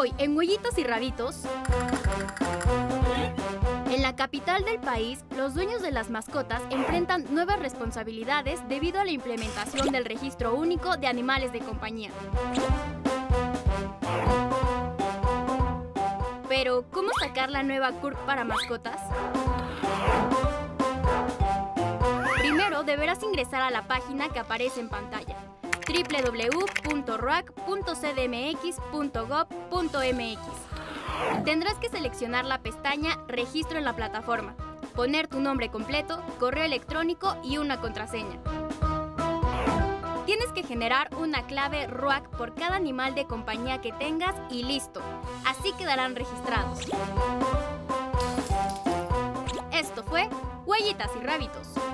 Hoy, en Huellitas y Rabitos, en la capital del país, los dueños de las mascotas enfrentan nuevas responsabilidades debido a la implementación del Registro Único de Animales de Compañía. Pero, ¿cómo sacar la nueva CURP para mascotas? Primero, deberás ingresar a la página que aparece en pantalla, www.ruac.cdmx.gov.mx. Tendrás que seleccionar la pestaña Registro en la plataforma, poner tu nombre completo, correo electrónico y una contraseña. Tienes que generar una clave RUAC por cada animal de compañía que tengas y listo. Así quedarán registrados. Esto fue Huellitas y Rabitos.